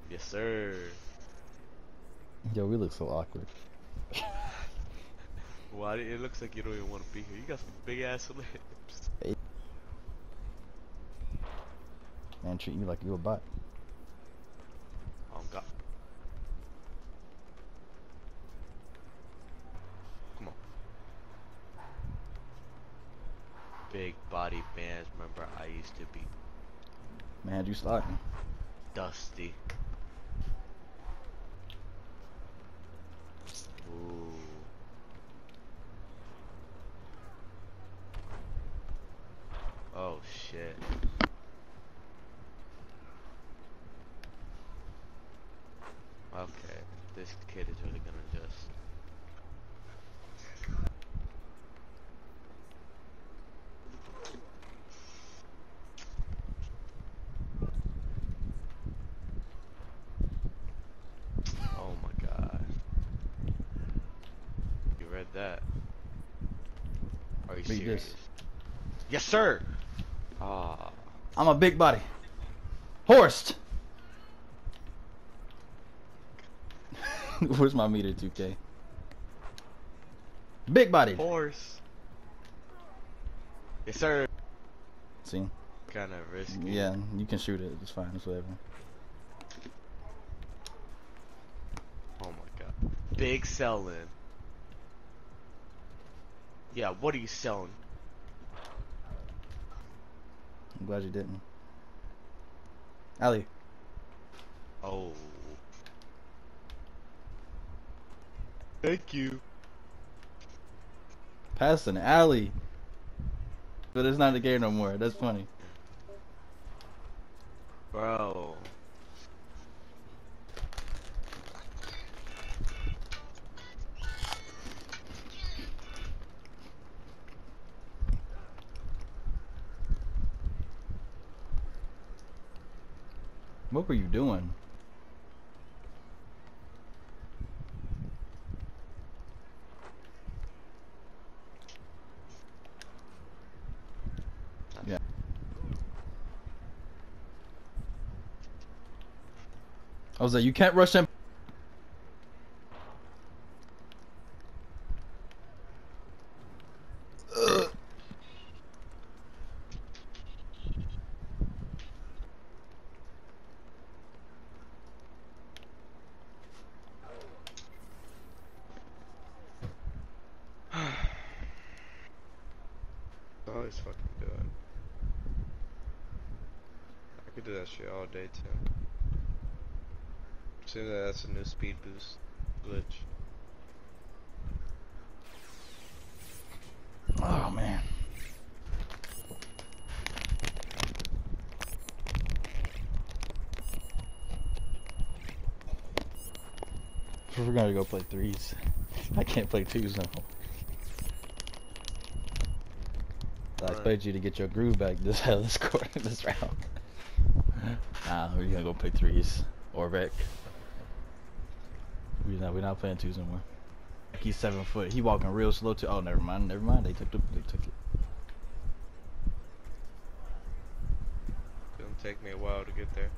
Yes, sir. Yo, we look so awkward. Why? It looks like you don't even want to be here. You got some big ass lips. Hey, man, treat you like you a bot. Oh God. Come on. Big body bands. Remember, I used to be Man, you sliding. dusty. Ooh. Oh shit. Okay. This kid is really gonna just. Oh my God. You read that? Are you Read this. serious? Yes, sir. Ah. I'm a big body. Horsed! Where's my meter, 2K? Big bodied. Horse. Yes, sir. See? Kind of risky. Yeah, you can shoot it. It's fine. It's whatever. Oh my God. Big selling. Yeah, what are you selling? I'm glad you didn't. Ali. Oh. Thank you. Pass an alley. But it's not a game no more. That's funny. Bro. What were you doing? Yeah. I was like, you can't rush them. Always fucking do it. I could do that shit all day too. Seems like that's a new speed boost glitch. Oh, man. We're gonna go play threes. I can't play twos no more. I expect you to get your groove back this this round. Nah, we're gonna go play threes or rec. We're not playing twos no more. He's 7 foot. He walking real slow too. Oh, never mind. Never mind. They took it. It's gonna take me a while to get there.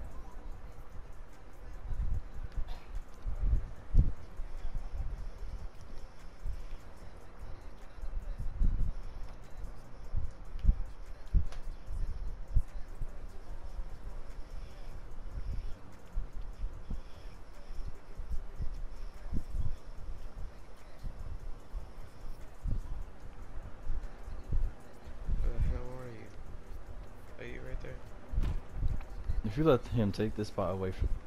Where the hell are you? Are you right there? If you let him take this spot away from.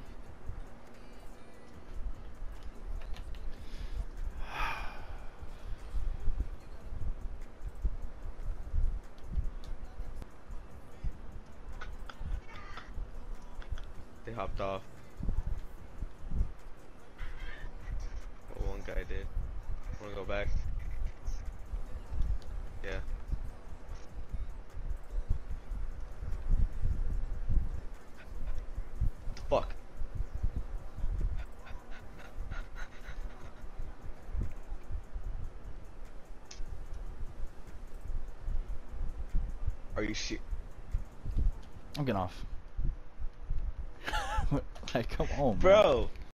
They hopped off. Well, one guy did. Wanna go back? Yeah. What the fuck? Are you shit? I'm getting off. Like, come on, man. Bro,